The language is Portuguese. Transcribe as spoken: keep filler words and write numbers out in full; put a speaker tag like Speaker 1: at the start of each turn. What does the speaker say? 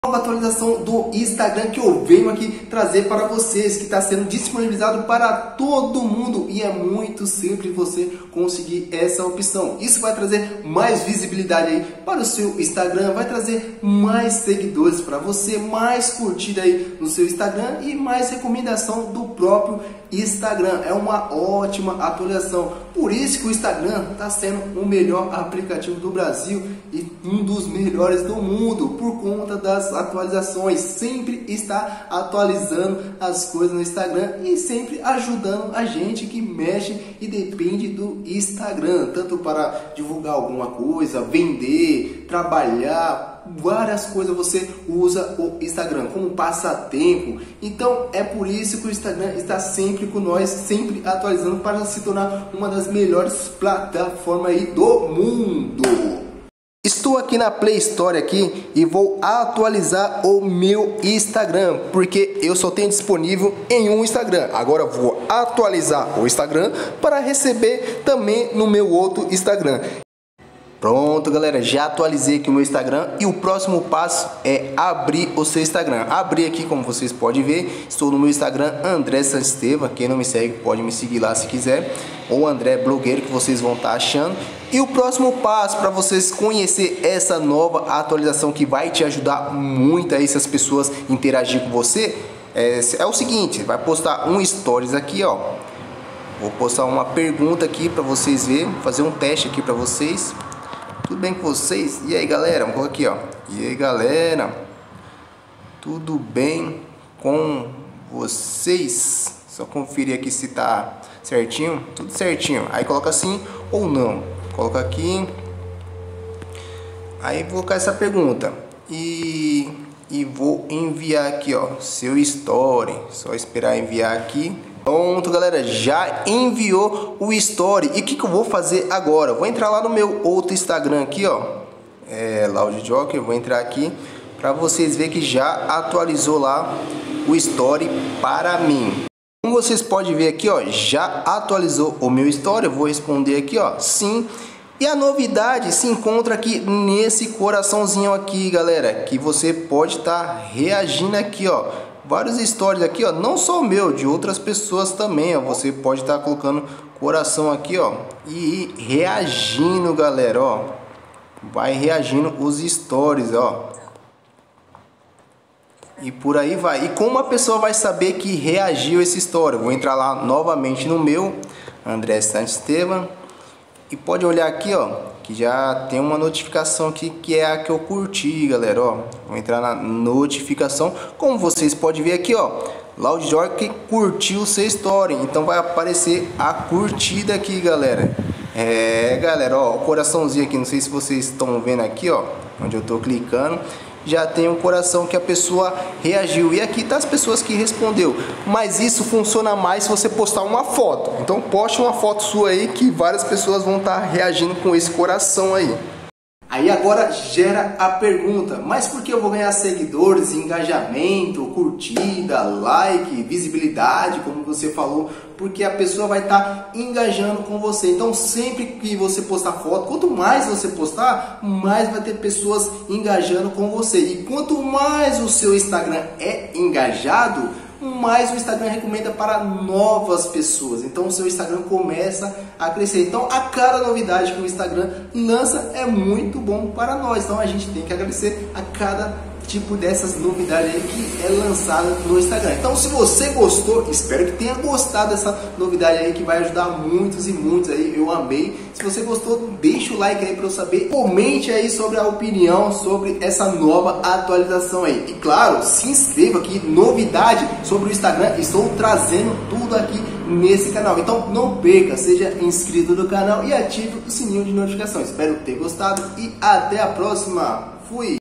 Speaker 1: Nova atualização do Instagram que eu venho aqui trazer para vocês, que está sendo disponibilizado para todo mundo e é muito simples você conseguir essa opção. Isso vai trazer mais visibilidade aí para o seu Instagram, vai trazer mais seguidores para você, mais curtida aí no seu Instagram e mais recomendação do próprio Instagram. É uma ótima atualização, por isso que o Instagram está sendo o melhor aplicativo do Brasil e um dos melhores do mundo, por conta das atualizações. Sempre está atualizando as coisas no Instagram e sempre ajudando a gente que mexe e depende do Instagram, tanto para divulgar alguma coisa, vender, trabalhar, várias coisas você usa o Instagram como passatempo. Então é por isso que o Instagram está sempre com nós, sempre atualizando para se tornar uma das melhores plataformas aí do mundo. Estou aqui na Play Store aqui e vou atualizar o meu Instagram, porque eu só tenho disponível em um Instagram. Agora vou atualizar o Instagram para receber também no meu outro Instagram. Pronto, galera, já atualizei aqui o meu Instagram e o próximo passo é abrir o seu Instagram. Abrir aqui, como vocês podem ver, estou no meu Instagram, André Santisteban. Quem não me segue pode me seguir lá se quiser, ou André Blogueiro, que vocês vão estar achando. E o próximo passo para vocês conhecer essa nova atualização que vai te ajudar muito aí, se as pessoas interagir com você, é, é o seguinte: vai postar um stories aqui, ó. Vou postar uma pergunta aqui para vocês verem, fazer um teste aqui para vocês. Tudo bem com vocês? E aí, galera? Vamos aqui, ó. E aí, galera? Tudo bem com vocês? Só conferir aqui se tá certinho. Tudo certinho. Aí coloca assim ou não. Coloca aqui. Aí vou colocar essa pergunta. E, e vou enviar aqui, ó, seu story. Só esperar enviar aqui. Pronto, galera, já enviou o story. E o que, que eu vou fazer agora? Vou entrar lá no meu outro Instagram aqui, ó, é Loud Joker. Vou entrar aqui para vocês verem que já atualizou lá o story para mim. Como vocês podem ver aqui, ó, já atualizou o meu story. Eu vou responder aqui, ó, sim. E a novidade se encontra aqui nesse coraçãozinho aqui, galera, que você pode estar reagindo aqui, ó. Vários stories aqui, ó, não só o meu, de outras pessoas também, ó. Você pode estar colocando coração aqui, ó, e ir reagindo, galera, ó. Vai reagindo os stories, ó. E por aí vai. E como a pessoa vai saber que reagiu esse story? Eu vou entrar lá novamente no meu, André Santisteban. E pode olhar aqui, ó, que já tem uma notificação aqui que é a que eu curti, galera, ó. Vou entrar na notificação. Como vocês podem ver aqui, ó, Loud Joker curtiu o seu story. Então vai aparecer a curtida aqui, galera. É, galera, ó, o coraçãozinho aqui, não sei se vocês estão vendo aqui, ó, onde eu tô clicando. Já tem um coração que a pessoa reagiu. E aqui tá as pessoas que respondeu. Mas isso funciona mais se você postar uma foto. Então poste uma foto sua aí que várias pessoas vão estar reagindo com esse coração aí. Aí agora gera a pergunta: mas por que eu vou ganhar seguidores, engajamento, curtida, like, visibilidade, como você falou? Porque a pessoa vai estar engajando com você. Então sempre que você postar foto, quanto mais você postar, mais vai ter pessoas engajando com você. E quanto mais o seu Instagram é engajado, mais o Instagram recomenda para novas pessoas. Então o seu Instagram começa a crescer. Então a cada novidade que o Instagram lança é muito bom para nós. Então a gente tem que agradecer a cada tipo dessas novidades aí que é lançada no Instagram. Então se você gostou, espero que tenha gostado dessa novidade aí que vai ajudar muitos e muitos aí. Eu amei. Se você gostou, deixa o like aí para eu saber. Comente aí sobre a opinião sobre essa nova atualização aí. E claro, se inscreva aqui, novidade sobre o Instagram. Estou trazendo tudo aqui nesse canal. Então não perca, seja inscrito no canal e ative o sininho de notificações. Espero ter gostado e até a próxima. Fui!